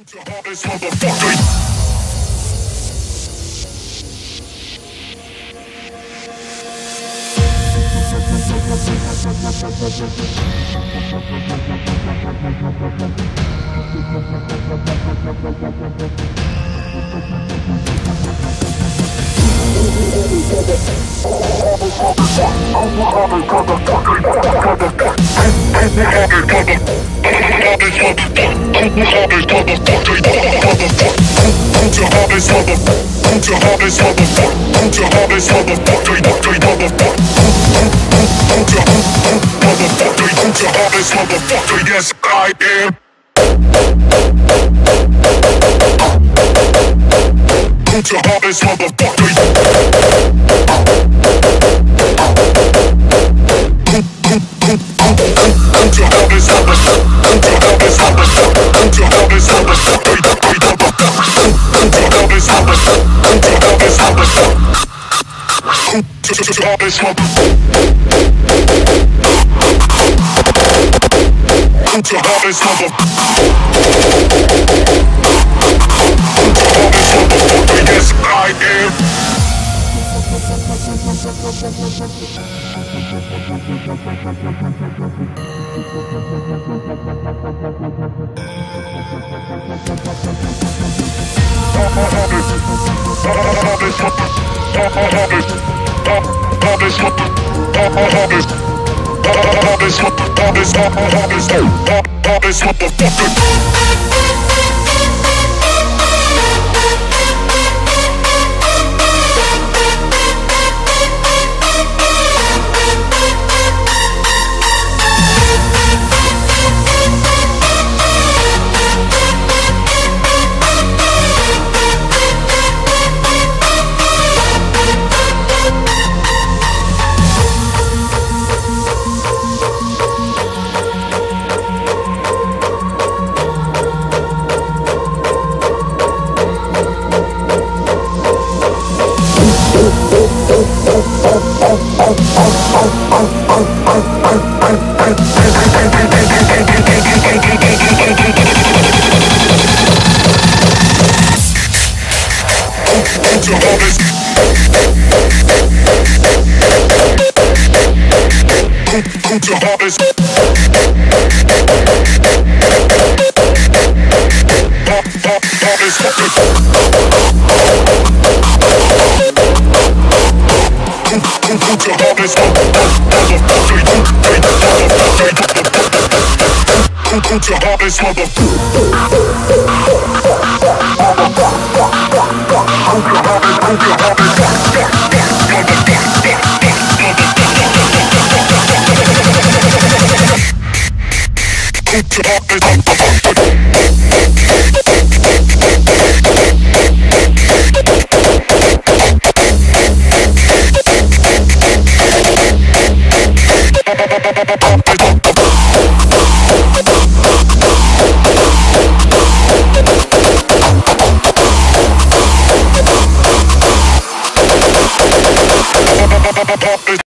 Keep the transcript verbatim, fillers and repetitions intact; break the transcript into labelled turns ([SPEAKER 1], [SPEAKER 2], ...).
[SPEAKER 1] This motherfucker. Yes, I am. Come to harvest, motherfucker. Come to harvest, motherfucker. Come to harvest, motherfucker. Come to harvest, motherfucker. Come to harvest, motherfucker. Come to harvest, motherfucker. Come to harvest, motherfucker. Come to harvest, motherfucker. Yes, I am. This motherfucker. Come to harvest. Harvest. Come to harvest. Come to harvest, motherfucker.